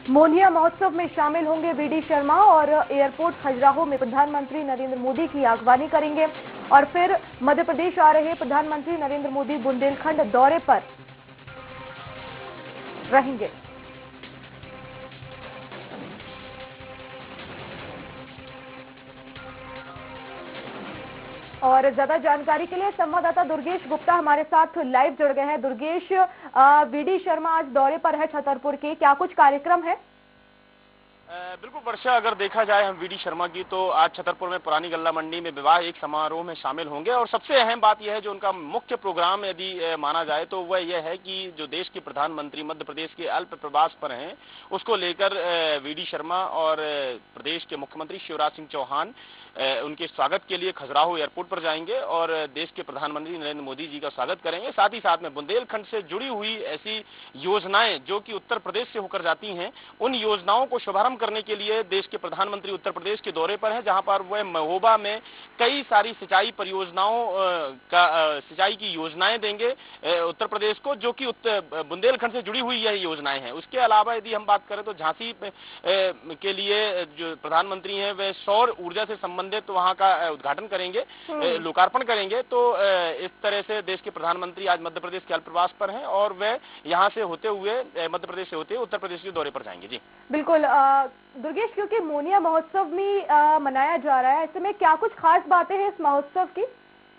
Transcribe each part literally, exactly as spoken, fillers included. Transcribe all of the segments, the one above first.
मोनिया महोत्सव में शामिल होंगे वी डी शर्मा और एयरपोर्ट खजुराहो में प्रधानमंत्री नरेंद्र मोदी की अगवानी करेंगे। और फिर मध्य प्रदेश आ रहे प्रधानमंत्री नरेंद्र मोदी बुंदेलखंड दौरे पर रहेंगे। और ज्यादा जानकारी के लिए संवाददाता दुर्गेश गुप्ता हमारे साथ लाइव जुड़ गए हैं। दुर्गेश, वी डी शर्मा आज दौरे पर है छतरपुर के, क्या कुछ कार्यक्रम है? बिल्कुल वर्षा, अगर देखा जाए हम वी डी शर्मा की तो आज छतरपुर में पुरानी गल्ला मंडी में विवाह एक समारोह में शामिल होंगे। और सबसे अहम बात यह है, जो उनका मुख्य प्रोग्राम यदि माना जाए तो वह यह है कि जो देश के प्रधानमंत्री मध्य प्रदेश के अल्प प्रवास पर हैं, उसको लेकर वी डी शर्मा और प्रदेश के मुख्यमंत्री शिवराज सिंह चौहान उनके स्वागत के लिए खजुराहो एयरपोर्ट पर जाएंगे और देश के प्रधानमंत्री नरेंद्र मोदी जी का स्वागत करेंगे। साथ ही साथ में बुंदेलखंड से जुड़ी हुई ऐसी योजनाएं जो कि उत्तर प्रदेश से होकर जाती हैं, उन योजनाओं को शुभारंभ करने के लिए देश के प्रधानमंत्री उत्तर प्रदेश के दौरे पर हैं, जहां पर वह महोबा में कई सारी सिंचाई परियोजनाओं का सिंचाई की योजनाएं देंगे उत्तर प्रदेश को, जो कि बुंदेलखंड से जुड़ी हुई यह योजनाएं हैं। उसके अलावा यदि हम बात करें तो झांसी के लिए जो प्रधानमंत्री हैं वह सौर ऊर्जा से संबंधित तो वहां का उद्घाटन करेंगे, लोकार्पण करेंगे। तो इस तरह से देश के प्रधानमंत्री आज मध्य प्रदेश के अल्प प्रवास पर हैं और वे यहां से होते हुए मध्य प्रदेश से होते हुए उत्तर प्रदेश के दौरे पर जाएंगे। जी बिल्कुल दुर्गेश, क्योंकि मोनिया महोत्सव भी आ, मनाया जा रहा है, ऐसे में क्या कुछ खास बातें हैं इस महोत्सव की?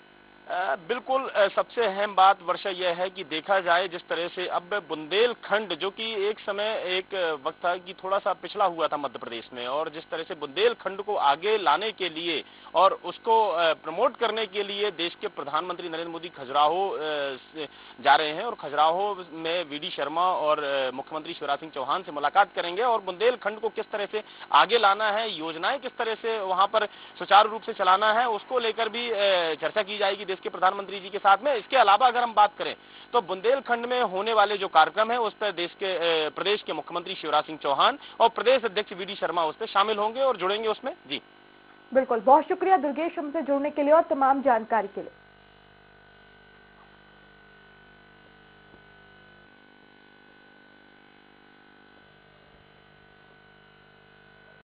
आ, बिल्कुल सबसे अहम बात वर्षा यह है कि देखा जाए जिस तरह से अब बुंदेलखंड, जो कि एक समय एक वक्त था कि थोड़ा सा पिछड़ा हुआ था मध्य प्रदेश में, और जिस तरह से बुंदेलखंड को आगे लाने के लिए और उसको प्रमोट करने के लिए देश के प्रधानमंत्री नरेंद्र मोदी खजुराहो जा रहे हैं और खजुराहो में वी डी शर्मा और मुख्यमंत्री शिवराज सिंह चौहान से मुलाकात करेंगे और बुंदेलखंड को किस तरह से आगे लाना है, योजनाएं किस तरह से वहां पर सुचारू रूप से चलाना है, उसको लेकर भी चर्चा की जाएगी देश के प्रधानमंत्री जी के साथ में। इसके अलावा अगर हम बात करें तो बुंदेलखंड में होने वाले जो कार्यक्रम है उस पर देश के प्रदेश के मुख्यमंत्री शिवराज सिंह चौहान और प्रदेश अध्यक्ष वी डी शर्मा उस पर शामिल होंगे और जुड़ेंगे उसमें। जी बिल्कुल, बहुत शुक्रिया दुर्गेश हमसे जुड़ने के लिए और तमाम जानकारी के लिए।